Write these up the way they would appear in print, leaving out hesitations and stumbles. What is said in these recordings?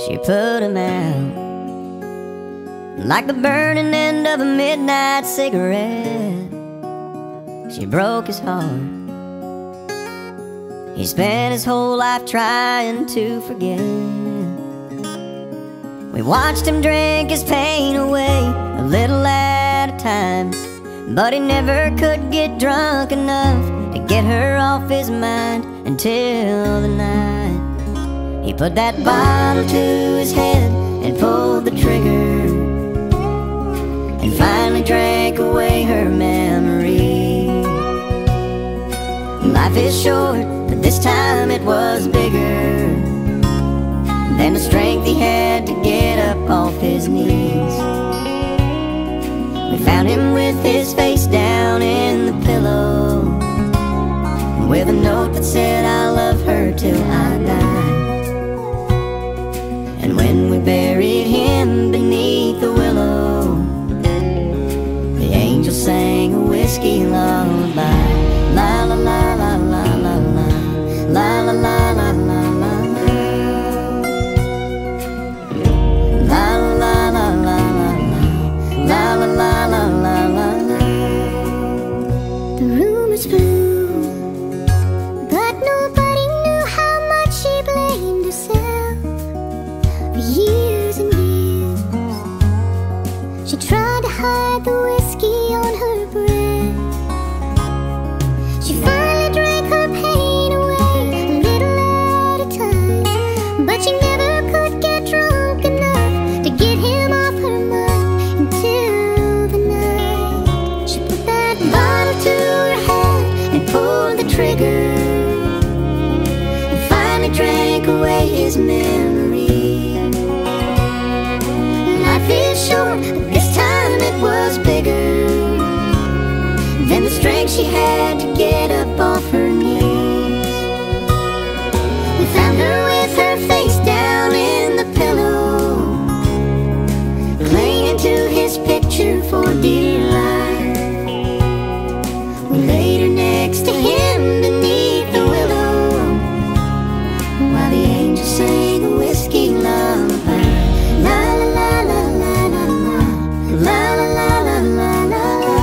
She put him out like the burning end of a midnight cigarette. She broke his heart. He spent his whole life trying to forget. We watched him drink his pain away, a little at a time, but he never could get drunk enough to get her off his mind until the night he put that bottle to his head and pulled the trigger, and finally drank away her memory. Life is short, but this time it was bigger than the strength he had to get up off his knees. We found him with his face down in the pillow, with a note that said, "I love her till I die." And when we buried him beneath the willow, the angel sang a whiskey lullaby. La la la la la la la, la la la la la la, la la la la la, la la la la la la. The rumors flew, but nobody knew how much she blamed herself for years and years. She tried to hide the whiskey on her breath. She finally drank her pain away, a little at a time, but she never could get drunk enough to get him off her mind until the night she put that bottle to her head and pulled the trigger, and finally drank away his memory. Life is short, but this time it was bigger than the strength she had to get up off her knees. We found her with her face down in the pillow, clinging to his picture for dear life. We laid her next to him beneath the willow, while the angel sang a whiskey lullaby. La la la la la la la, la la la la la la la.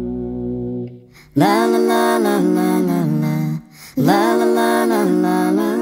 La la la la la la la, la la la la la la.